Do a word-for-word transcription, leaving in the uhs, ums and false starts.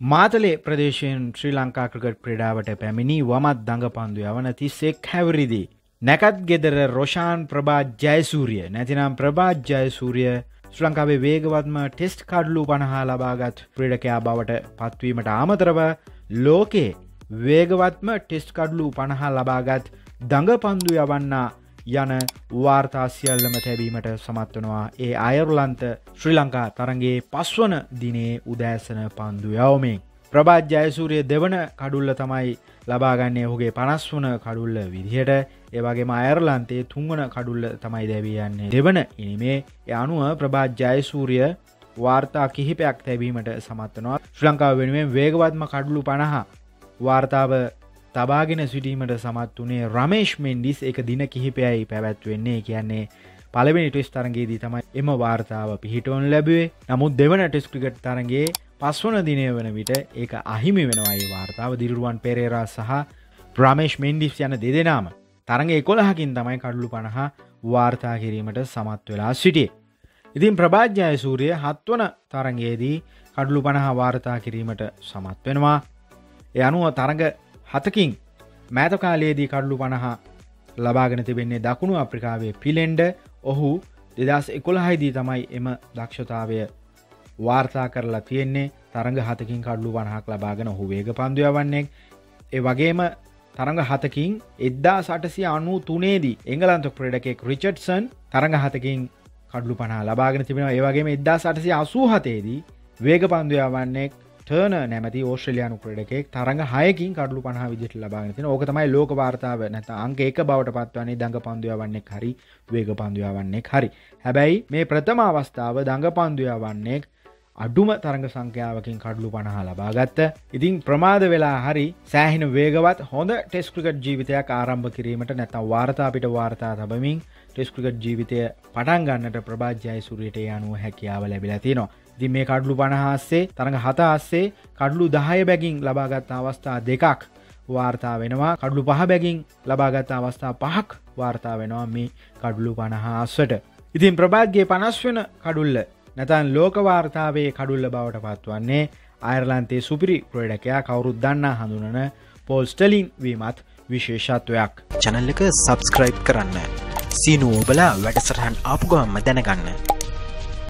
මාතලේ ප්‍රදේශයෙන් ශ්‍රී ලංකා ක්‍රිකට් ක්‍රීඩාවට පැමිණි වමත් දඟපන්දු යවන තිස්සෙක් හැවිරිදි. නැකත් ගෙදර රොෂාන් ප්‍රභාත් ජයසූරිය නැතිනම් ප්‍රභාත් ජයසූරිය ශ්‍රී ලංකාවේ වේගවත්ම ටෙස්ට් කඩලු පනහ ලබාගත් ක්‍රීඩකයා බවට පත්වීමට අමතරව ලෝකේ වේගවත්ම ටෙස්ට් කඩලු පනහ ලබාගත් දඟපන්දු යවන්නා යන වාර්තා සියල්ලම තැබීමට සමත් වෙනවා. ඒ අයර්ලන්ත ශ්‍රී ලංකා තරගයේ පස්වන දිනේ උදෑසන පන්දු යවමින් ප්‍රභාත් ජයසූරිය දෙවන කඩුල්ල තමයි ලබා ගන්නේ ඔහුගේ පනස් වන කඩුල්ල විදිහට. ඒ වගේම අයර්ලන්තයේ තුන්වන කඩුල්ල තමයි දැවී යන්නේ දෙවන ඉනිමේ. ඒ අනුව ප්‍රභාත් ජයසූරිය වාර්තා කිහිපයක් තැබීමට සමත් වෙනවා. ශ්‍රී ලංකාව වෙනුවෙන් වේගවත්ම කඩුළු පනහ වාර්තාව තබාගෙන සිටීමට සමත් වුණේ රමේෂ් මෙන්ඩිස්. ඒක දින කිහිපයයි පැවැත්වෙන්නේ. කියන්නේ පළවෙනි ටෙස්ට් තරගයේදී තමයි එම වාර්තාව පිහිටවනු ලැබුවේ. නමුත් දෙවන ටෙස්ට් ක්‍රිකට් තරගයේ පස්වන දිනය වන විට ඒක අහිමි වෙනවා. මේ වාර්තාව දිරුවන් පෙරේරා සහ රමේෂ් මෙන්ඩිස් යන දෙදෙනාම තරග එකොළහකින් තමයි කඩලු පනහ වාර්තා කිරීමට සමත් වෙලා සිටියේ. ඉතින් ප්‍රභාත් ජයසූරිය හත්වන තරගයේදී කඩලු පනහ වාර්තා කිරීමට සමත් වෙනවා. ඒ අනුව තරග හතකින් මෑත කාලයේදී කඩලු පනහ ලබාගෙන තිබෙන්නේ දකුණු අප්‍රිකාවේ පිලෙන්ඩ. ඔහු දෙදහස් එකොළහයි දී තමයි එම දක්ෂතාවය වාර්තා කරලා තියෙන්නේ. තරඟ හතකින් කඩලු පනහක් ලබාගෙන ඔහු වේග පන්දු යවන්නේ. ඒ වගේම තරඟ හතකින් එක්දාස් අටසිය අනූ තුනේ දී එංගලන්ත ක්‍රීඩකයෙක් රිචඩ්සන් තරඟ හතකින් කඩලු පනහ ලබාගෙන තිබෙනවා. ඒ වගේම එක්දාස් අටසිය අසූ හතේ දී වේග පන්දු යවන්නේ ටර්න නැමැති ඕස්ට්‍රේලියානු ක්‍රීඩකයෙක් තරඟ හයකින් කඩලු පනහ විදිහට ලබාගෙන තිනවා. ඕක තමයි ලෝක වාර්තාව නැත්නම් අංක එක බවට පත්වන්නේ දඟ පන්දු යවන්නෙක් හරි වේග පන්දු යවන්නෙක් හරි. හැබැයි මේ ප්‍රථම අවස්ථාව දඟ පන්දු යවන්නෙක් අඩුම තරඟ සංඛ්‍යාවකින් කඩලු පනහ ලබා ගත්ත. ඉතින් ප්‍රමාද වෙලා හරි සෑහෙන වේගවත් හොඳ ටෙස්ට් ක්‍රිකට් ජීවිතයක් ආරම්භ කිරීමට නැත්නම් වාර්තා පිට වාර්තා තබමින් ටෙස්ට් ක්‍රිකට් ජීවිතය පටන් ගන්නට ප්‍රභාත් ජයසූරියට ඒ අනුව හැකියාව ලැබිලා තියෙනවා. ඉතින් මේ කඩලු පනහ ආස්සේ තරඟ හත ආස්සේ කඩලු දහය බැගින් ලබාගත් අවස්ථා දෙකක් වාර්තා වෙනවා. කඩලු පහ බැගින් ලබාගත් අවස්ථා පහක් වාර්තා වෙනවා මේ කඩලු පනහ ආස්සට. ඉතින් ප්‍රභාත්ගේ පනස් වෙන කඩුල්ල නැත්නම් ලෝක වාර්තාවේ කඩුල්ල බවට පත්වන්නේ අයර්ලන්තයේ සුපිරි ක්‍රීඩකයා කවුරුත් දන්නා හඳුනන පෝල් ස්ටර්ලින් වීමත් විශේෂත්වයක්. channel එක subscribe කරන්න. සීනු ඔබලා වැඩසටහන් ආපු ගමන්ම දැනගන්න.